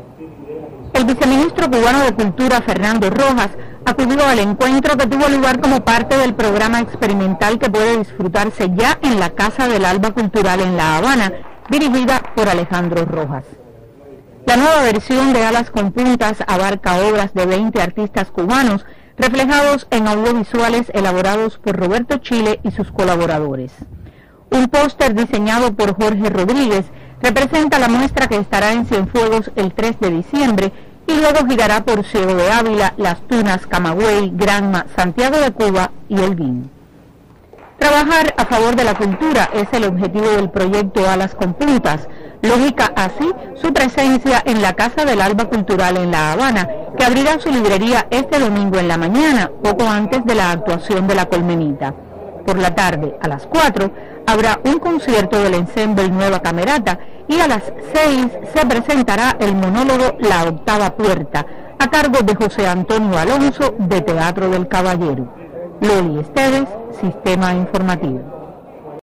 El viceministro cubano de Cultura, Fernando Rojas, acudió al encuentro que tuvo lugar como parte del programa experimental que puede disfrutarse ya en la Casa del Alba Cultural en La Habana, dirigida por Alejandro Rojas. La nueva versión de Alas con Puntas abarca obras de 20 artistas cubanos reflejados en audiovisuales elaborados por Roberto Chile y sus colaboradores. Un póster diseñado por Jorge Rodríguez representa la muestra que estará en Cienfuegos el 3 de diciembre y luego girará por Ciego de Ávila, Las Tunas, Camagüey, Granma, Santiago de Cuba y Holguín. Trabajar a favor de la cultura es el objetivo del proyecto Alas con Puntas. Lógica así su presencia en la Casa del Alba Cultural en La Habana, que abrirá su librería este domingo en la mañana, poco antes de la actuación de La Colmenita. Por la tarde, a las 4, habrá un concierto del ensemble Nueva Camerata y a las 6 se presentará el monólogo La Octava Puerta, a cargo de José Antonio Alonso, de Teatro del Caballero. Loli Esteves, Sistema Informativo.